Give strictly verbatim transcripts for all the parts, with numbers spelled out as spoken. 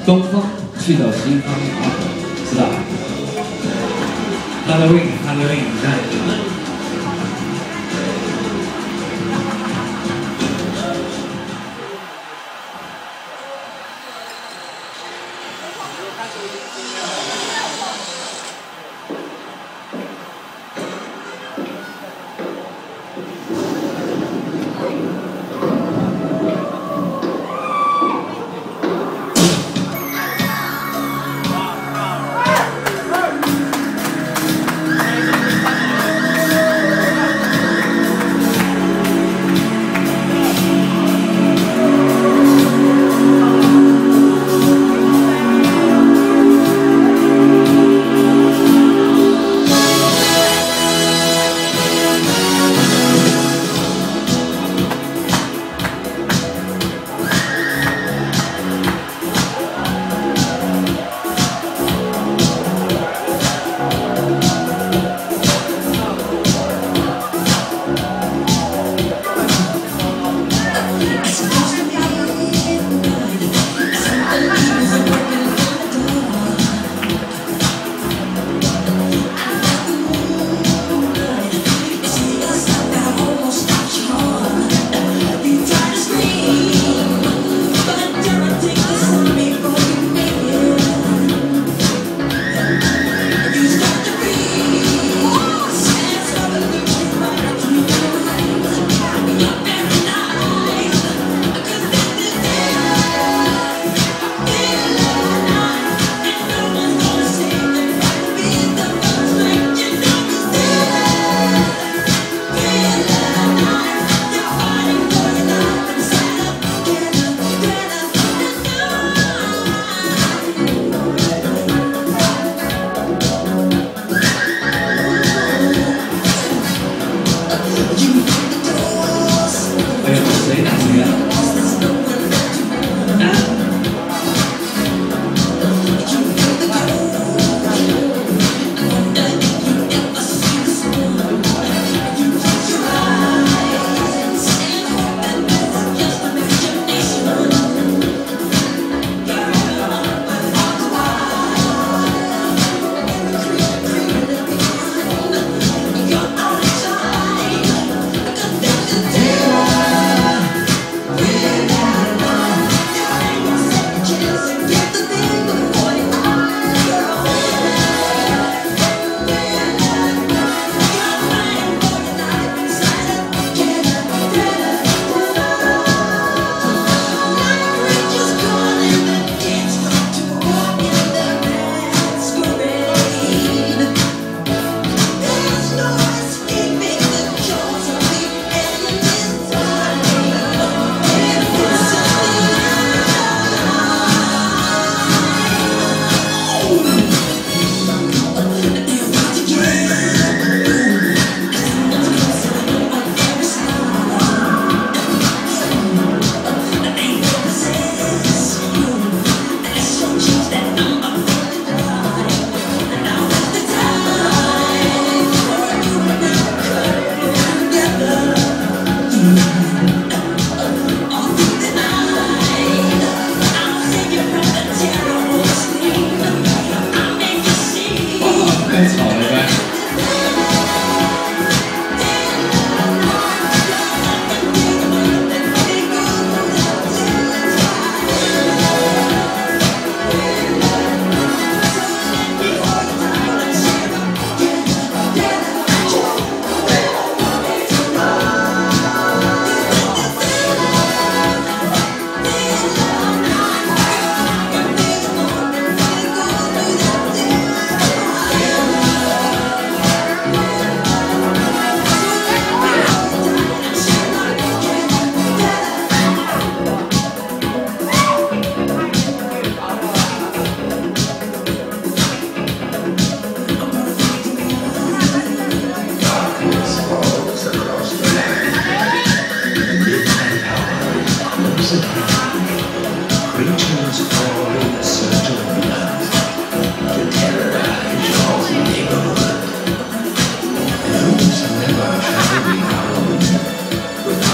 东方去到西方啊，知道 ？Halloween Halloween， 你看。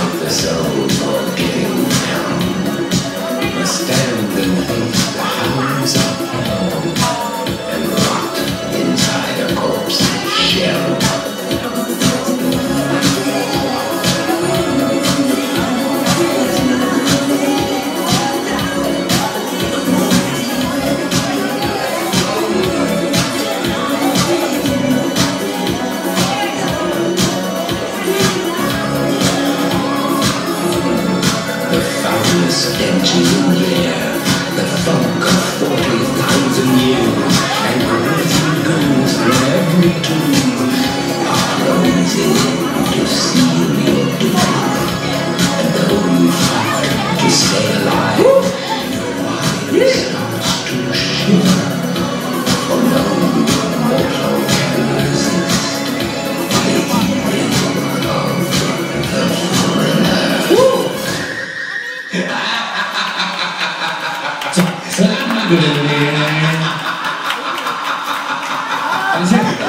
stand and face the hound. 그래. 당신.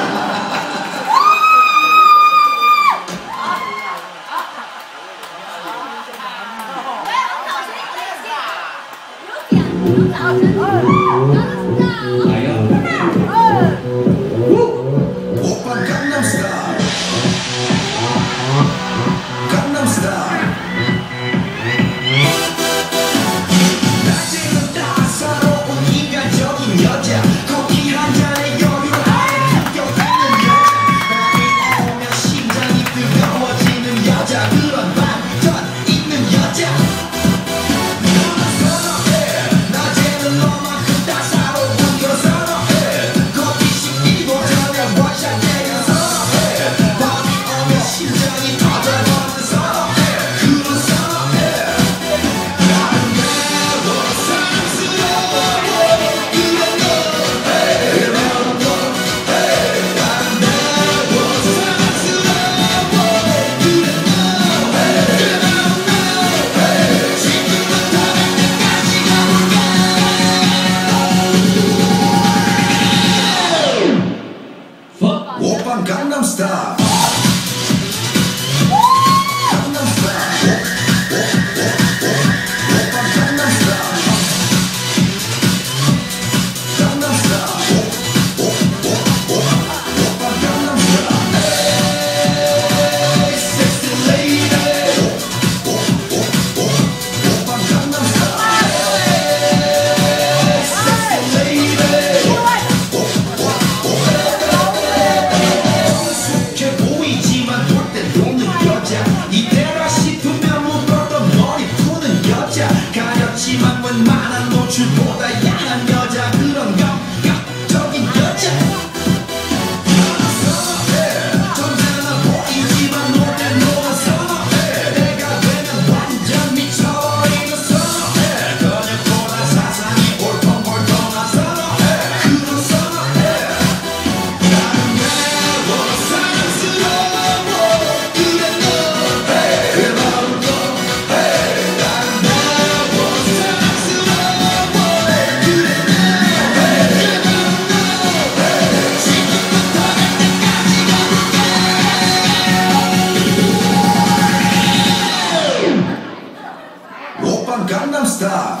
Gangnam Style. Gangnam Style. Gangnam Style. Gangnam Style. Gangnam Style. Hey, sexy lady. Gangnam Style. Hey, sexy lady. 보이지만 볼 때 노는 여자 이때라 싶으면 묶었던 머리 푸는 여자 가렸지만 웬만한 노출보다 야한 여자 그런 감각적인 여자 선호해 점잖아 보이지만 놀 때 노는 선호해 내가 되면 완전 미쳐버리는 선호해 근육보다 사상이 올통올통한 선호해 그런 선호해 나는 매워 오빤 강남 스타일.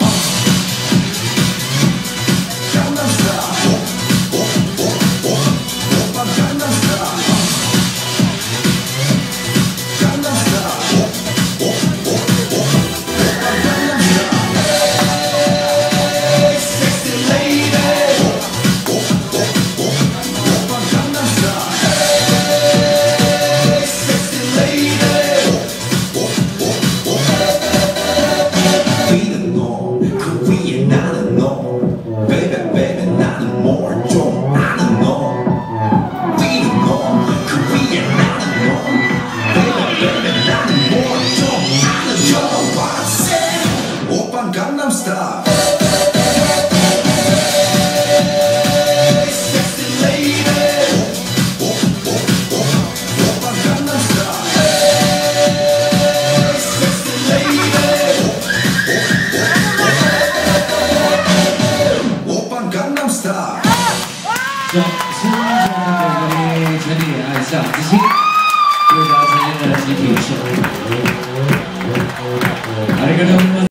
강남 스타일. 오빤 강남 스타일. 강남 스타일. 오빤 강남 스타일. Hey, sexy lady. 오빤 강남 스타일. Hey, sexy lady. 위는 너, 그 위에 나는 너 Baby baby 나는 뭘 좀 아는 너 위는 너, 그 위에 나는 너 Baby baby 나는 뭘 좀 아는 너 What I'm saying 오빤 강남 스타일